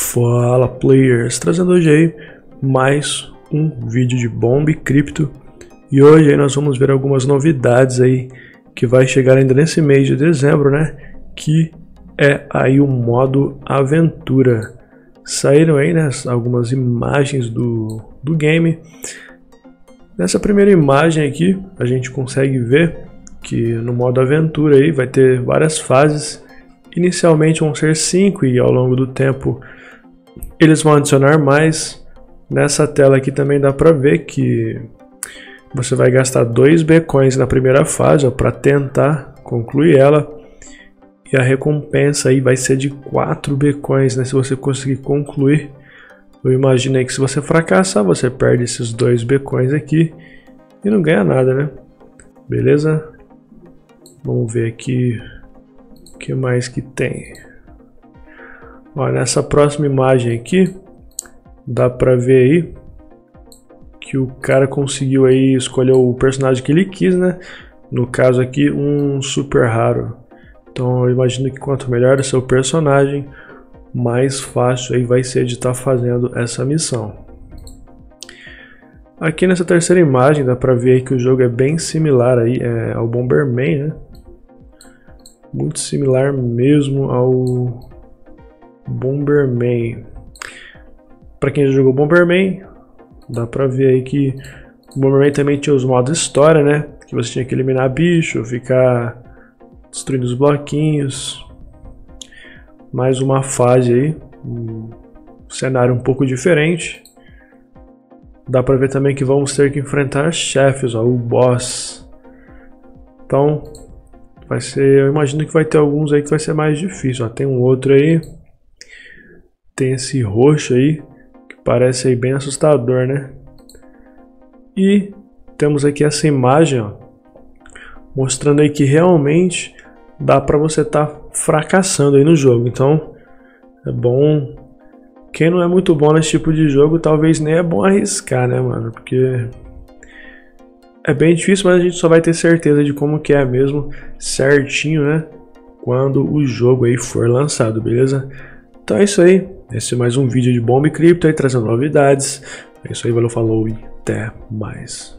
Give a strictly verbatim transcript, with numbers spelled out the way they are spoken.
Fala players, trazendo hoje aí mais um vídeo de Bomb Crypto. E hoje aí nós vamos ver algumas novidades aí que vai chegar ainda nesse mês de dezembro, né? Que é aí o modo aventura. Saíram aí, né, algumas imagens do, do game. Nessa primeira imagem aqui a gente consegue ver que no modo aventura aí vai ter várias fases. Inicialmente vão ser cinco e ao longo do tempo eles vão adicionar mais. Nessa tela aqui também dá para ver que você vai gastar dois Bitcoins na primeira fase para tentar concluir ela. E a recompensa aí vai ser de quatro Bitcoins, né, se você conseguir concluir. Eu imaginei que se você fracassar, você perde esses dois Bitcoins aqui e não ganha nada, né? Beleza? Vamos ver aqui o que mais que tem. Ó, nessa próxima imagem aqui dá pra ver aí que o cara conseguiu aí escolher o personagem que ele quis, né? No caso aqui, um super raro. Então eu imagino que quanto melhor o seu personagem, mais fácil aí vai ser de estar fazendo essa missão. Aqui nessa terceira imagem dá pra ver aí que o jogo é bem similar aí, é, ao Bomberman, né? Muito similar mesmo ao Bomberman. Para quem já jogou Bomberman, dá pra ver aí que o Bomberman também tinha os modos história, né? Que você tinha que eliminar bicho, ficar destruindo os bloquinhos. Mais uma fase aí, um cenário um pouco diferente. Dá pra ver também que vamos ter que enfrentar chefes, ó, o boss. Então vai ser, eu imagino que vai ter alguns aí que vai ser mais difícil. Ó, tem um outro aí, tem esse roxo aí que parece aí bem assustador, né? E temos aqui essa imagem, ó, mostrando aí que realmente dá pra você estar tá fracassando aí no jogo. Então é bom, quem não é muito bom nesse tipo de jogo, talvez nem é bom arriscar, né, mano? Porque é bem difícil, mas a gente só vai ter certeza de como que é mesmo certinho, né, quando o jogo aí for lançado, beleza? Então é isso aí, esse é mais um vídeo de Bomb Crypto aí trazendo novidades. É isso aí, valeu, falou e até mais.